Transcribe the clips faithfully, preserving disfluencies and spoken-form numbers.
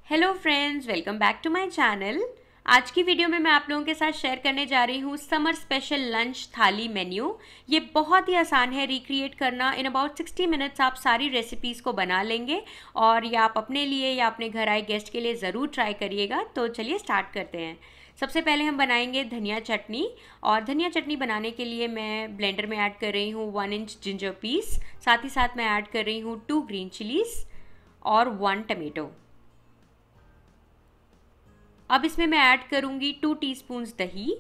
Hello friends, welcome back to my channel. आज की video में मैं आप लोगों के साथ शेयर करने जा रही हूँ summer special lunch thali menu. ये बहुत ही आसान है रिक्रिएट करना। इन अबाउट सिक्सटी मिनट्स आप सारी रेसिपीज़ को बना लेंगे और या आप अपने लिए या अपने घर आए गेस्ट के लिए ज़रूर ट्राई करिएगा। तो चलिए स्टार्ट करते हैं। सबसे पहले हम बनाएंगे धनिया चटनी। और धनिया चटनी बनाने के लिए मैं ब्लेंडर में ऐड कर रही हूँ वन इंच जिंजर पीस। साथ ही साथ मैं ऐड कर रही हूँ टू ग्रीन चिलीज़ और वन टमेटो। अब इसमें मैं ऐड करूंगी टू टीस्पून्स दही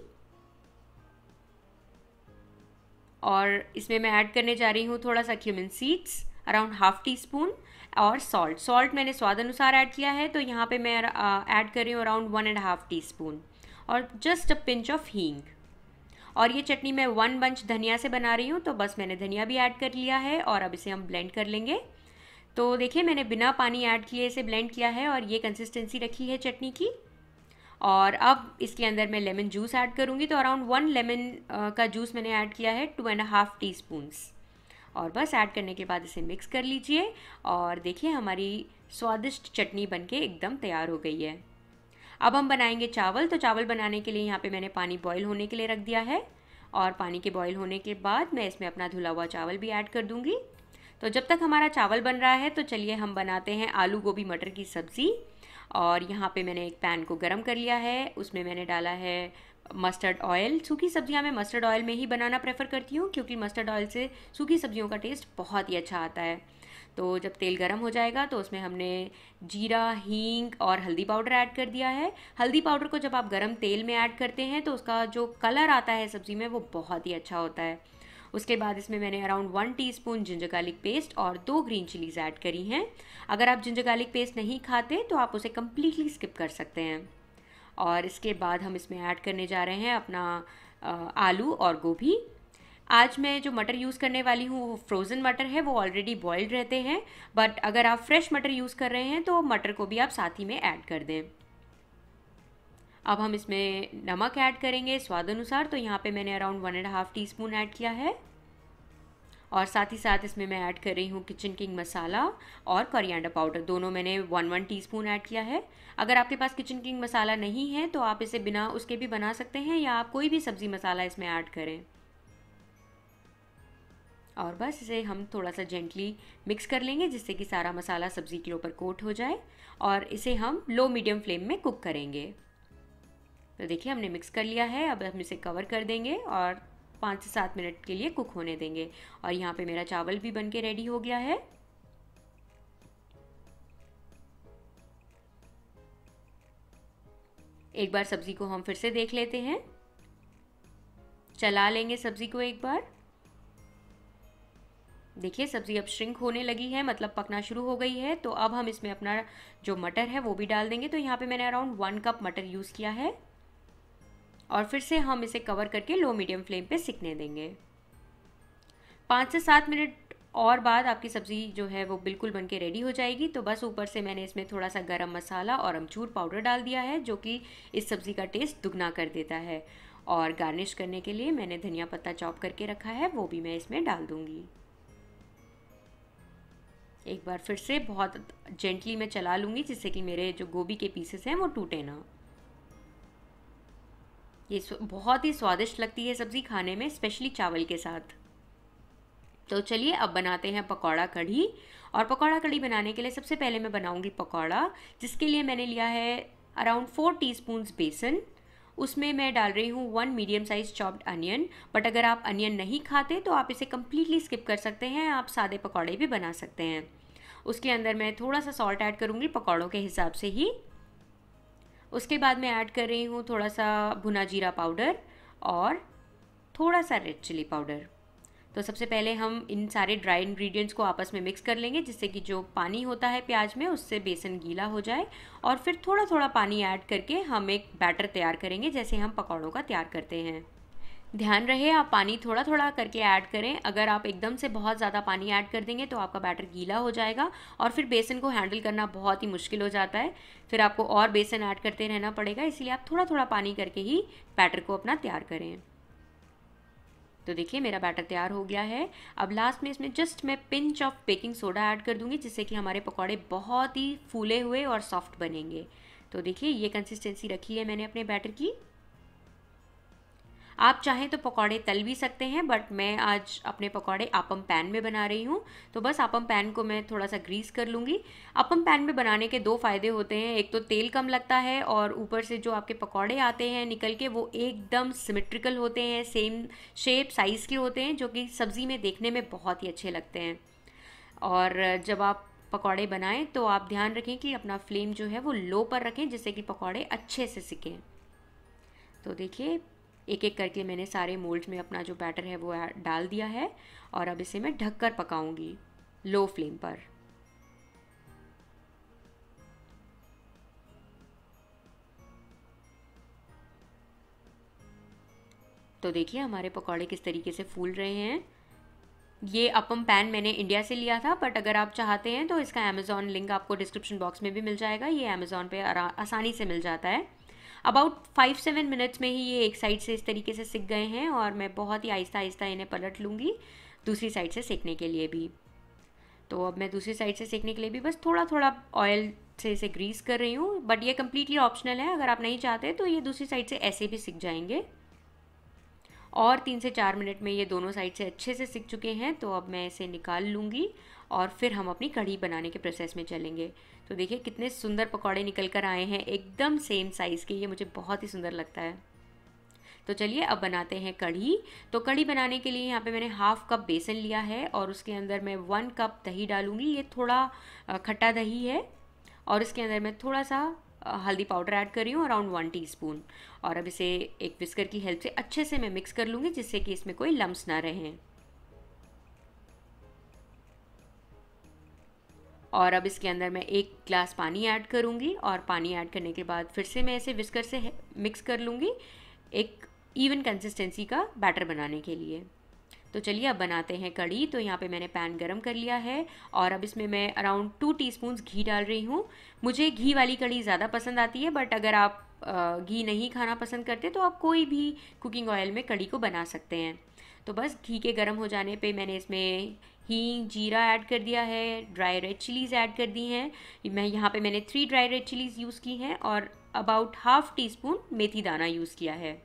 और इसमें मैं ऐड करने जा रही हूँ थोड़ा सा cumin seeds around half teaspoon और सॉल्ट। सॉल्ट मैंने स्वाद अनुसार ऐड किया है, तो यहाँ पे मैं ऐड कर रही हूँ around one and half teaspoon और just a pinch of hing. और ये चटनी मैं वन बंच धनिया से बना रही हूँ, तो बस मैंने धनिया भी ऐड कर लिया है और अब इसे हम ब्लेंड कर लेंगे। तो देखिए मैंने बिना पानी ऐड किए इसे ब्लेंड किया है और ये कंसिस्टेंसी रखी है चटनी की। और अब इसके अंदर मैं लेमन जूस ऐड करूँगी, तो अराउंड वन लेमन का जूस मैंने ऐड किया है, two and half teaspoons. और बस ऐड करने के बाद इसे मिक्स कर लीजिए और देखिए हमारी स्वादिष्ट चटनी बनके एकदम तैयार हो गई है। अब हम बनाएंगे चावल। तो चावल बनाने के लिए यहाँ पे मैंने पानी बॉईल होने के लिए रख दिया है और पानी के बॉईल होने के बाद मैं इसमें अपना धुला हुआ चावल भी ऐड कर दूँगी। तो जब तक हमारा चावल बन रहा है तो चलिए हम बनाते हैं आलू गोभी मटर की सब्ज़ी। और यहाँ पे मैंने एक पैन को गरम कर लिया है, उसमें मैंने डाला है मस्टर्ड ऑयल। सूखी सब्जियाँ मैं मस्टर्ड ऑयल में ही बनाना प्रेफर करती हूँ क्योंकि मस्टर्ड ऑयल से सूखी सब्जियों का टेस्ट बहुत ही अच्छा आता है। तो जब तेल गरम हो जाएगा तो उसमें हमने जीरा, हींग और हल्दी पाउडर ऐड कर दिया है। हल्दी पाउडर को जब आप गरम तेल में ऐड करते हैं तो उसका जो कलर आता है सब्ज़ी में वो बहुत ही अच्छा होता है। उसके बाद इसमें मैंने around one teaspoon ginger garlic paste और दो ग्रीन चिलीज़ ऐड करी हैं। अगर आप जिंजर गार्लिक पेस्ट नहीं खाते तो आप उसे कम्प्लीटली स्किप कर सकते हैं। और इसके बाद हम इसमें ऐड करने जा रहे हैं अपना आलू और गोभी। आज मैं जो मटर यूज़ करने वाली हूँ वो फ्रोज़न मटर है, वो ऑलरेडी बॉइल्ड रहते हैं। बट अगर आप फ्रेश मटर यूज़ कर रहे हैं तो मटर को भी आप साथ ही में ऐड कर दें। अब हम इसमें नमक ऐड करेंगे स्वाद अनुसार, तो यहाँ पे मैंने around one and half teaspoon add किया है। और साथ ही साथ इसमें मैं ऐड कर रही हूँ किचन किंग मसाला और कोरिएंडर पाउडर, दोनों मैंने वन वन टीस्पून ऐड किया है। अगर आपके पास किचन किंग मसाला नहीं है तो आप इसे बिना उसके भी बना सकते हैं या आप कोई भी सब्ज़ी मसाला इसमें ऐड करें। और बस इसे हम थोड़ा सा जेंटली मिक्स कर लेंगे जिससे कि सारा मसाला सब्ज़ी के ऊपर कोट हो जाए और इसे हम लो मीडियम फ्लेम में कुक करेंगे। तो देखिए हमने मिक्स कर लिया है। अब हम इसे कवर कर देंगे और पाँच से सात मिनट के लिए कुक होने देंगे। और यहाँ पे मेरा चावल भी बनके रेडी हो गया है। एक बार सब्ज़ी को हम फिर से देख लेते हैं, चला लेंगे सब्ज़ी को एक बार। देखिए सब्ज़ी अब श्रिंक होने लगी है, मतलब पकना शुरू हो गई है। तो अब हम इसमें अपना जो मटर है वो भी डाल देंगे। तो यहाँ पे मैंने अराउंड वन कप मटर यूज़ किया है और फिर से हम इसे कवर करके लो मीडियम फ्लेम पे सिकने देंगे। पाँच से सात मिनट और बाद आपकी सब्ज़ी जो है वो बिल्कुल बनके रेडी हो जाएगी। तो बस ऊपर से मैंने इसमें थोड़ा सा गरम मसाला और अमचूर पाउडर डाल दिया है जो कि इस सब्ज़ी का टेस्ट दुगना कर देता है। और गार्निश करने के लिए मैंने धनिया पत्ता चॉप करके रखा है, वो भी मैं इसमें डाल दूँगी। एक बार फिर से बहुत जेंटली मैं चला लूँगी जिससे कि मेरे जो गोभी के पीसेस हैं वो टूटे ना। ये बहुत ही स्वादिष्ट लगती है सब्ज़ी खाने में, स्पेशली चावल के साथ। तो चलिए अब बनाते हैं पकौड़ा कढ़ी। और पकौड़ा कढ़ी बनाने के लिए सबसे पहले मैं बनाऊंगी पकौड़ा, जिसके लिए मैंने लिया है अराउंड फोर टीस्पून्स बेसन। उसमें मैं डाल रही हूँ one medium size chopped onion. But अगर आप अनियन नहीं खाते तो आप इसे कम्प्लीटली स्किप कर सकते हैं, आप सादे पकौड़े भी बना सकते हैं। उसके अंदर मैं थोड़ा सा सॉल्ट ऐड करूँगी पकौड़ों के हिसाब से ही। उसके बाद मैं ऐड कर रही हूँ थोड़ा सा भुना जीरा पाउडर और थोड़ा सा रेड चिली पाउडर। तो सबसे पहले हम इन सारे ड्राई इंग्रेडिएंट्स को आपस में मिक्स कर लेंगे जिससे कि जो पानी होता है प्याज में उससे बेसन गीला हो जाए। और फिर थोड़ा थोड़ा पानी ऐड करके हम एक बैटर तैयार करेंगे जैसे हम पकौड़ों का तैयार करते हैं। ध्यान रहे आप पानी थोड़ा थोड़ा करके ऐड करें। अगर आप एकदम से बहुत ज़्यादा पानी ऐड कर देंगे तो आपका बैटर गीला हो जाएगा और फिर बेसन को हैंडल करना बहुत ही मुश्किल हो जाता है। फिर आपको और बेसन ऐड करते रहना पड़ेगा, इसलिए आप थोड़ा थोड़ा पानी करके ही बैटर को अपना तैयार करें। तो देखिए मेरा बैटर तैयार हो गया है। अब लास्ट में इसमें जस्ट मैं pinch of baking soda add कर दूंगी, जिससे कि हमारे पकौड़े बहुत ही फूले हुए और सॉफ्ट बनेंगे। तो देखिए ये कंसिस्टेंसी रखी है मैंने अपने बैटर की। आप चाहें तो पकौड़े तल भी सकते हैं, बट मैं आज अपने पकौड़े आपम पैन में बना रही हूँ। तो बस आपम पैन को मैं थोड़ा सा ग्रीस कर लूँगी। आपम पैन में बनाने के दो फ़ायदे होते हैं, एक तो तेल कम लगता है और ऊपर से जो आपके पकौड़े आते हैं निकल के वो एकदम सिमेट्रिकल होते हैं, सेम शेप साइज़ के होते हैं, जो कि सब्ज़ी में देखने में बहुत ही अच्छे लगते हैं। और जब आप पकौड़े बनाएं तो आप ध्यान रखें कि अपना फ्लेम जो है वो लो पर रखें, जिससे कि पकौड़े अच्छे से सिकें। तो देखिए एक एक करके मैंने सारे मोल्ड्स में अपना जो बैटर है वो डाल दिया है और अब इसे मैं ढककर पकाऊंगी लो फ्लेम पर। तो देखिए हमारे पकौड़े किस तरीके से फूल रहे हैं। ये अपम पैन मैंने इंडिया से लिया था, बट अगर आप चाहते हैं तो इसका अमेज़ॉन लिंक आपको डिस्क्रिप्शन बॉक्स में भी मिल जाएगा। ये अमेज़ॉन पे आसानी से मिल जाता है। अबाउट फाइव सेवन मिनट्स में ही ये एक साइड से इस तरीके से सिक गए हैं और मैं बहुत ही आहिस्ता आहिस्ता इन्हें पलट लूँगी दूसरी साइड से सेकने के लिए भी। तो अब मैं दूसरी साइड से सेकने के लिए भी बस थोड़ा थोड़ा ऑयल से इसे ग्रीस कर रही हूँ, बट ये कम्प्लीटली ऑप्शनल है। अगर आप नहीं चाहते तो ये दूसरी साइड से ऐसे भी सिक जाएंगे। और तीन से चार मिनट में ये दोनों साइड से अच्छे से सिक चुके हैं। तो अब मैं इसे निकाल लूँगी और फिर हम अपनी कढ़ी बनाने के प्रोसेस में चलेंगे। तो देखिए कितने सुंदर पकौड़े निकल कर आए हैं, एकदम सेम साइज़ के। ये मुझे बहुत ही सुंदर लगता है। तो चलिए अब बनाते हैं कढ़ी। तो कढ़ी बनाने के लिए यहाँ पे मैंने हाफ कप बेसन लिया है और उसके अंदर मैं वन कप दही डालूँगी। ये थोड़ा खट्टा दही है और इसके अंदर मैं थोड़ा सा हल्दी पाउडर ऐड कर रही हूँ, अराउंड वन टीस्पून। और अब इसे एक विस्कर की हेल्प से अच्छे से मैं मिक्स कर लूँगी, जिससे कि इसमें कोई लम्स ना रहें। और अब इसके अंदर मैं एक ग्लास पानी ऐड करूँगी और पानी ऐड करने के बाद फिर से मैं इसे विस्कर से मिक्स कर लूँगी, एक इवन कंसिस्टेंसी का बैटर बनाने के लिए। तो चलिए अब बनाते हैं कढ़ी। तो यहाँ पे मैंने पैन गरम कर लिया है और अब इसमें मैं अराउंड टू टीस्पून्स घी डाल रही हूँ। मुझे घी वाली कढ़ी ज़्यादा पसंद आती है, बट अगर आप घी नहीं खाना पसंद करते तो आप कोई भी कुकिंग ऑयल में कढ़ी को बना सकते हैं। तो बस घी के गर्म हो जाने पे मैंने इसमें हींग, जीरा ऐड कर दिया है, ड्राई रेड चिलीज़ ऐड कर दी हैं। मैं यहाँ पे मैंने three dry red chillies use की हैं और अबाउट हाफ टी स्पून मेथी दाना यूज़ किया है।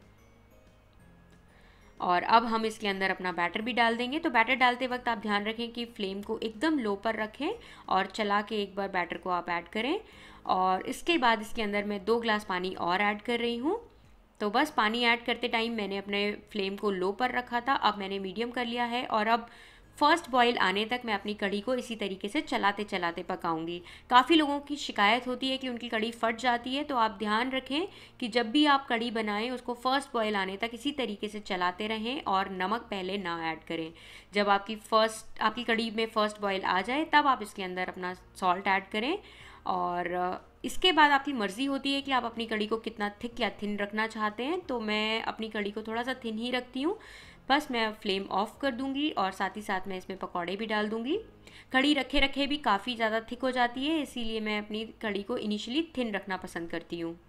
और अब हम इसके अंदर अपना बैटर भी डाल देंगे। तो बैटर डालते वक्त आप ध्यान रखें कि फ्लेम को एकदम लो पर रखें और चला के एक बार बैटर को आप ऐड करें। और इसके बाद इसके अंदर मैं दो ग्लास पानी और ऐड कर रही हूँ। तो बस पानी ऐड करते टाइम मैंने अपने फ्लेम को लो पर रखा था, अब मैंने मीडियम कर लिया है और अब फर्स्ट बॉईल आने तक मैं अपनी कढ़ी को इसी तरीके से चलाते चलाते पकाऊंगी। काफ़ी लोगों की शिकायत होती है कि उनकी कढ़ी फट जाती है, तो आप ध्यान रखें कि जब भी आप कढ़ी बनाएं उसको फर्स्ट बॉईल आने तक इसी तरीके से चलाते रहें और नमक पहले ना ऐड करें। जब आपकी फर्स्ट आपकी कढ़ी में फर्स्ट बॉईल आ जाए तब आप इसके अंदर अपना सॉल्ट ऐड करें। और इसके बाद आपकी मर्ज़ी होती है कि आप अपनी कढ़ी को कितना थिक या थिन रखना चाहते हैं। तो मैं अपनी कढ़ी को थोड़ा सा थिन ही रखती हूँ। बस मैं फ्लेम ऑफ कर दूंगी और साथ ही साथ मैं इसमें पकौड़े भी डाल दूंगी। कढ़ी रखे रखे भी काफ़ी ज़्यादा थिक हो जाती है, इसीलिए मैं अपनी कढ़ी को इनिशियली थिन रखना पसंद करती हूँ।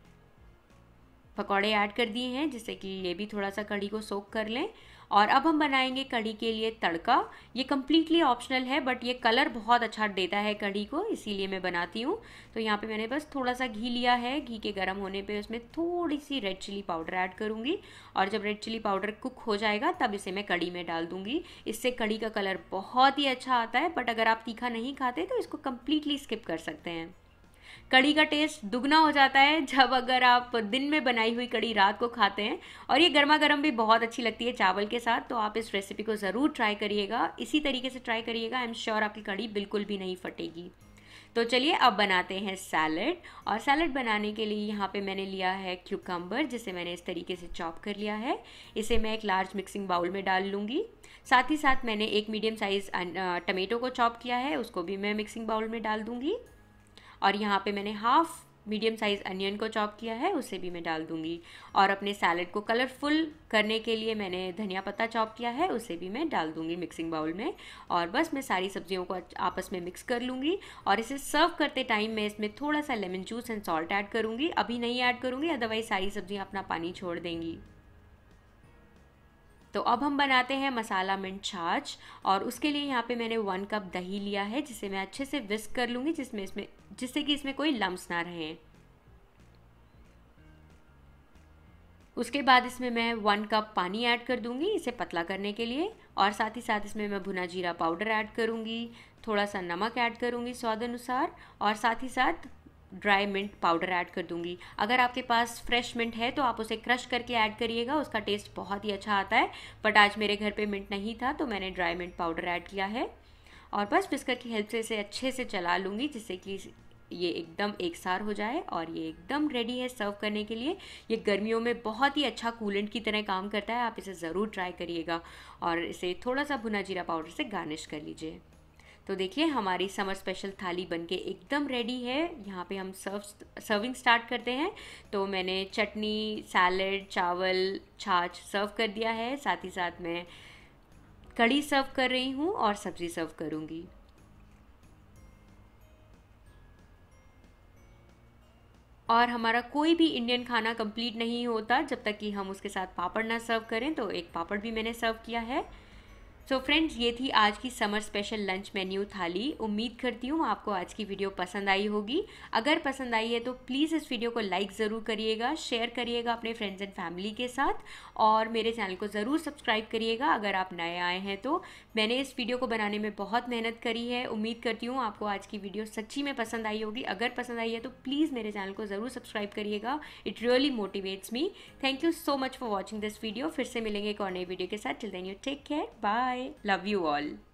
पकौड़े ऐड कर दिए हैं जिससे कि ये भी थोड़ा सा कढ़ी को सोक कर लें। और अब हम बनाएंगे कढ़ी के लिए तड़का। ये कम्प्लीटली ऑप्शनल है, बट ये कलर बहुत अच्छा देता है कढ़ी को, इसीलिए मैं बनाती हूँ। तो यहाँ पे मैंने बस थोड़ा सा घी लिया है। घी के गर्म होने पे उसमें थोड़ी सी रेड चिली पाउडर ऐड करूँगी और जब रेड चिली पाउडर कुक हो जाएगा तब इसे मैं कढ़ी में डाल दूँगी। इससे कढ़ी का कलर बहुत ही अच्छा आता है, बट अगर आप तीखा नहीं खाते तो इसको कम्प्लीटली स्किप कर सकते हैं। कढ़ी का टेस्ट दुगना हो जाता है जब अगर आप दिन में बनाई हुई कढ़ी रात को खाते हैं, और ये गर्मा गर्म भी बहुत अच्छी लगती है चावल के साथ। तो आप इस रेसिपी को ज़रूर ट्राई करिएगा, इसी तरीके से ट्राई करिएगा। आई एम श्योर आपकी कढ़ी बिल्कुल भी नहीं फटेगी। तो चलिए अब बनाते हैं सैलड। और सैलड बनाने के लिए यहाँ पे मैंने लिया है क्यूकम्बर, जिसे मैंने इस तरीके से चॉप कर लिया है। इसे मैं एक लार्ज मिक्सिंग बाउल में डाल लूँगी। साथ ही साथ मैंने एक मीडियम साइज़ टमेटो को चॉप किया है, उसको भी मैं मिक्सिंग बाउल में डाल दूँगी। और यहाँ पे मैंने हाफ मीडियम साइज़ अनियन को चॉप किया है, उसे भी मैं डाल दूँगी। और अपने सैलड को कलरफुल करने के लिए मैंने धनिया पत्ता चॉप किया है, उसे भी मैं डाल दूँगी मिक्सिंग बाउल में। और बस मैं सारी सब्जियों को आपस में मिक्स कर लूँगी और इसे सर्व करते टाइम मैं इसमें थोड़ा सा lemon juice and salt add करूँगी। अभी नहीं ऐड करूँगी, अदरवाइज सारी सब्जियाँ अपना पानी छोड़ देंगी। तो अब हम बनाते हैं मसाला मिंट छाछ, और उसके लिए यहाँ पे मैंने वन कप दही लिया है, जिसे मैं अच्छे से विस्क कर लूँगी, जिसमें इसमें जिससे कि इसमें कोई लम्स ना रहें। उसके बाद इसमें मैं वन कप पानी ऐड कर दूंगी इसे पतला करने के लिए, और साथ ही साथ इसमें मैं भुना जीरा पाउडर ऐड करूंगी, थोड़ा सा नमक ऐड करूंगी स्वाद अनुसार, और साथ ही साथ ड्राई मिंट पाउडर ऐड कर दूंगी। अगर आपके पास फ्रेश मिंट है तो आप उसे क्रश करके ऐड करिएगा, उसका टेस्ट बहुत ही अच्छा आता है। बट आज मेरे घर पे मिंट नहीं था तो मैंने ड्राई मिंट पाउडर ऐड किया है, और बस विस्कर की हेल्प से इसे अच्छे से चला लूँगी, जिससे कि ये एकदम एक सार हो जाए, और ये एकदम रेडी है सर्व करने के लिए। ये गर्मियों में बहुत ही अच्छा कूलेंट की तरह काम करता है, आप इसे ज़रूर ट्राई करिएगा, और इसे थोड़ा सा भुना जीरा पाउडर से गार्निश कर लीजिए। तो देखिए हमारी समर स्पेशल थाली बनके एकदम रेडी है। यहाँ पे हम सर्व सर्विंग स्टार्ट करते हैं। तो मैंने चटनी, सैलेड, चावल, छाछ सर्व कर दिया है, साथ ही साथ मैं कढ़ी सर्व कर रही हूँ और सब्ज़ी सर्व करूँगी। और हमारा कोई भी इंडियन खाना कंप्लीट नहीं होता जब तक कि हम उसके साथ पापड़ ना सर्व करें, तो एक पापड़ भी मैंने सर्व किया है। सो so फ्रेंड्स, ये थी आज की समर स्पेशल लंच मेन्यू थाली। उम्मीद करती हूँ आपको आज की वीडियो पसंद आई होगी। अगर पसंद आई है तो प्लीज़ इस वीडियो को लाइक ज़रूर करिएगा, शेयर करिएगा अपने फ्रेंड्स एंड फैमिली के साथ, और मेरे चैनल को ज़रूर सब्सक्राइब करिएगा अगर आप नए आए हैं तो। मैंने इस वीडियो को बनाने में बहुत मेहनत करी है। उम्मीद करती हूँ आपको आज की वीडियो सच्ची में पसंद आई होगी। अगर पसंद आई है तो प्लीज़ मेरे चैनल को ज़रूर सब्सक्राइब करिएगा, it really motivates me. Thank you so much for watching this video. फिर से मिलेंगे एक और नई वीडियो के साथ। Till then you take care, bye, love you all.